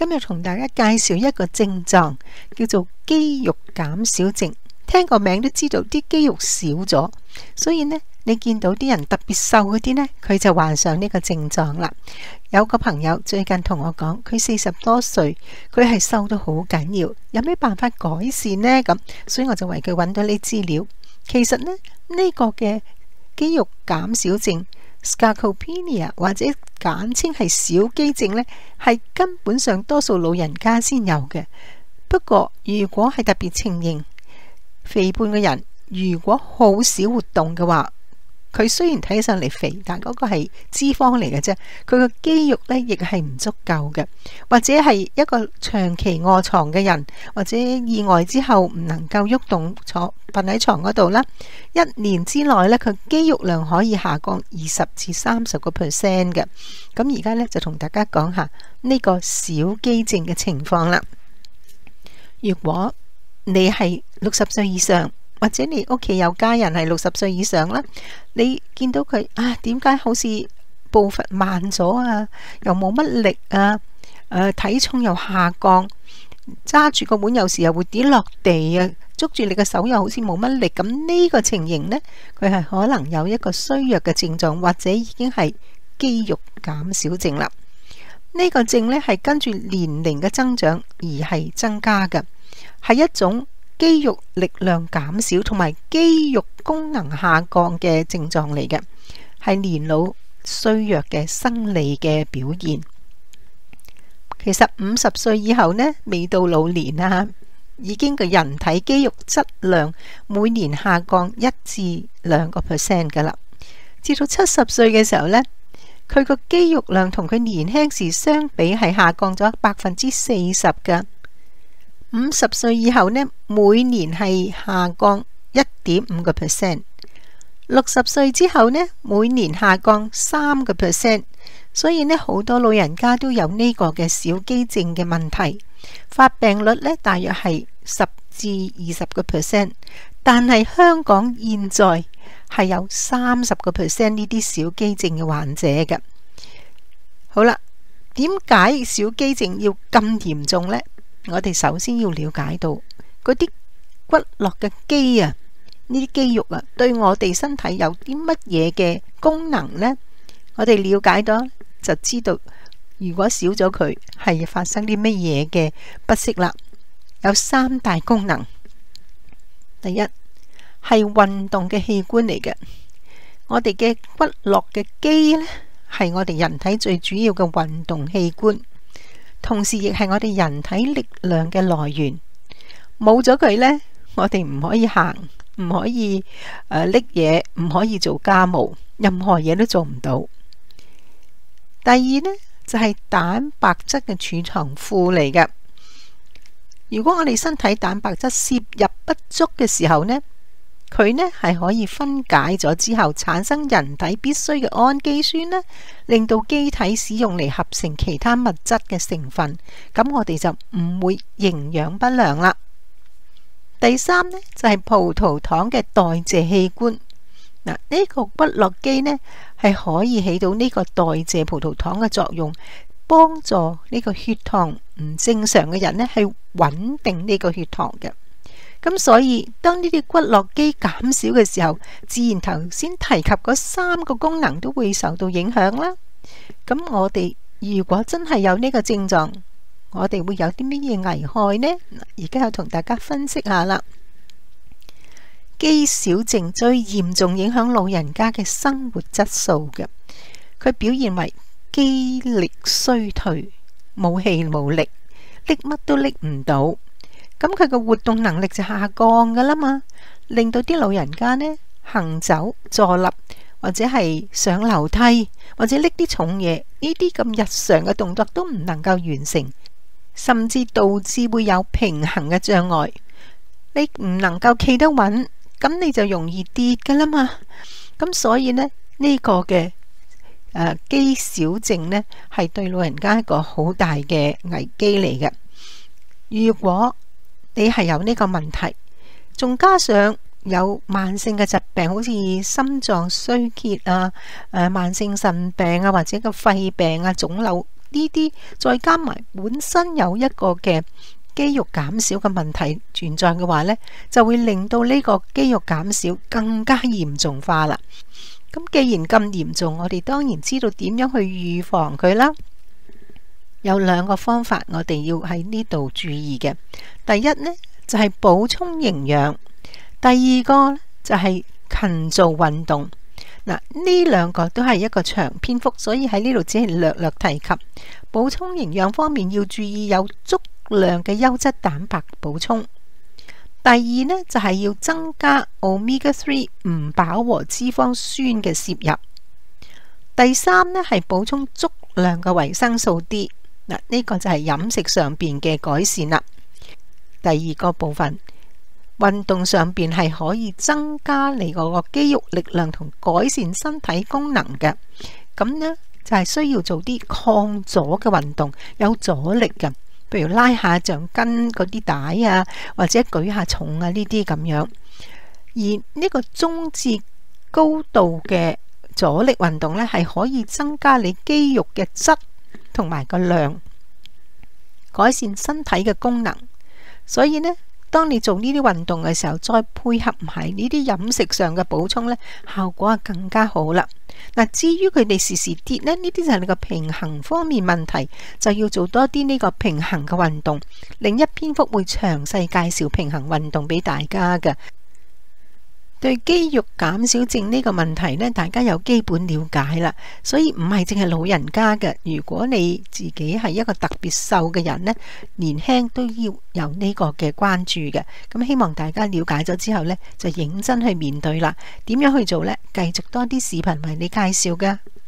今日同大家介紹一個症狀，叫做肌肉減少症。聽個名都知道啲肌肉少咗，所以呢，你見到啲人特別瘦嗰啲呢，佢就患上呢個症狀啦。有個朋友最近同我講，佢40多歲，佢係瘦到好緊要，有咩辦法改善呢？咁，所以我就為佢揾到呢資料。其實呢，呢個嘅肌肉減少症 sarcopenia 或者簡稱係小肌症呢，係根本上多數老人家先有嘅。不過如果係特別情形，肥胖嘅人如果好少活動嘅話，佢雖然睇起上嚟肥，但嗰個係脂肪嚟嘅啫，佢個肌肉呢亦係唔足夠嘅，或者係一個長期臥床嘅人，或者意外之後唔能夠喐動，坐瞓喺床嗰度啦，1年之內呢，佢肌肉量可以下降20至30%嘅。咁而家呢，就同大家講下呢個小肌症嘅情況啦。如果你係60歲以上，或者你屋企有家人係60歲以上啦，你見到佢點解好似步伐慢咗啊，又冇乜力啊，體重又下降，揸住個碗有時又會跌落地啊，捉住你嘅手又好似冇乜力，咁呢個情形呢，佢係可能有一個衰弱嘅症狀，或者已經係肌肉減少症啦。呢個症呢，係跟住年齡嘅增長而係增加嘅，係一種肌肉力量減少同埋肌肉功能下降嘅症狀嚟嘅，係年老衰弱嘅生理嘅表現。其實50歲以後呢，未到老年啊，已經個人體肌肉質量每年下降1至2% 噶啦。至到70歲嘅時候呢，佢個肌肉量同佢年輕時相比係下降咗40%噶。50歲以後呢，每年係下降1.5%。60歲之後呢，每年下降3%。所以呢，好多老人家都有呢個嘅小肌症嘅問題，發病率呢大約係10至20%。但係香港現在係有30% 呢啲小肌症嘅患者嘅。好啦，點解小肌症要咁嚴重呢？我哋首先要了解到嗰啲骨骼嘅肌啊，呢啲肌肉啊，對我哋身體有啲乜嘢嘅功能呢？我哋了解到就知道，如果少咗佢，係發生啲乜嘢嘅不適啦。有3大功能。第一，係運動嘅器官嚟嘅。我哋嘅骨骼嘅肌呢，係我哋人體最主要嘅運動器官，同時亦係我哋人體力量嘅來源。冇咗佢呢，我哋唔可以行，唔可以拎嘢，唔可以做家務，任何嘢都做唔到。第二呢，就係蛋白質嘅儲藏庫嚟嘅。如果我哋身體蛋白質攝入不足嘅時候呢，佢呢係可以分解咗之後產生人體必需嘅氨基酸呢，令到機體使用嚟合成其他物質嘅成分，咁我哋就唔會營養不良啦。第三呢，就係葡萄糖嘅代謝器官。嗱，呢個骨骼肌呢係可以起到呢個代謝葡萄糖嘅作用，幫助呢個血糖唔正常嘅人呢係穩定呢個血糖嘅。咁所以當呢啲骨骼肌減少嘅時候，自然頭先提及嗰3個功能都會受到影響啦。咁我哋如果真係有呢個症狀，我哋會有啲乜嘢危害呢？而家又同大家分析下啦。肌少症最嚴重影響老人家嘅生活質素嘅，佢表現為肌力衰退，冇氣冇力，拎乜都拎唔到，咁佢嘅活動能力就下降噶啦嘛，令到啲老人家呢行走、坐立或者係上樓梯或者拎啲重嘢，呢啲咁日常嘅動作都唔能夠完成，甚至導致會有平衡嘅障礙，你唔能夠企得穩，咁你就容易跌噶啦嘛。咁所以呢，呢個嘅肌少症呢係對老人家一個好大嘅危機嚟嘅。如果你係有呢個問題，仲加上有慢性嘅疾病，好似心臟衰竭啊、慢性腎病啊，或者個肺病啊、腫瘤呢啲再加埋本身有一個嘅肌肉減少嘅問題存在嘅話呢，就會令到呢個肌肉減少更加嚴重化啦。咁既然咁嚴重，我哋當然知道點樣去預防佢啦。有2個方法我哋要喺呢度注意嘅。第一呢，就係補充營養，第2個呢，就係勤做運動。嗱，呢2個都係一個長篇幅，所以喺呢度只係略略提及。補充營養方面要注意有足量嘅優質蛋白補充。第2呢，就係要增加 Omega-3 唔飽和脂肪酸嘅攝入。第3呢，係補充足量嘅維生素 D。嗱，呢個就係飲食上邊嘅改善啦。第2個部分，運動上邊係可以增加你嗰個肌肉力量同改善身體功能嘅。咁呢，就係需要做啲抗阻嘅運動，有阻力嘅，譬如拉下橡筋嗰啲帶啊，或者舉下重啊呢啲咁樣。而呢個中至高度嘅阻力運動呢，係可以增加你肌肉嘅質同埋個量，改善身體嘅功能。所以呢，當你做呢啲運動嘅時候，再配合埋呢啲飲食上嘅補充呢，效果更加好啦。嗱，至於佢哋時時跌呢，呢啲就係你個平衡方面問題，就要做多啲呢個平衡嘅運動。另一篇幅會詳細介紹平衡運動俾大家嘅。對肌肉減少症呢個問題呢，大家有基本了解啦，所以唔係淨係老人家嘅。如果你自己係一個特別瘦嘅人呢，年輕都要有呢個嘅關注嘅。咁希望大家了解咗之後呢，就認真去面對啦。點樣去做呢？繼續多啲視頻為你介紹㗎。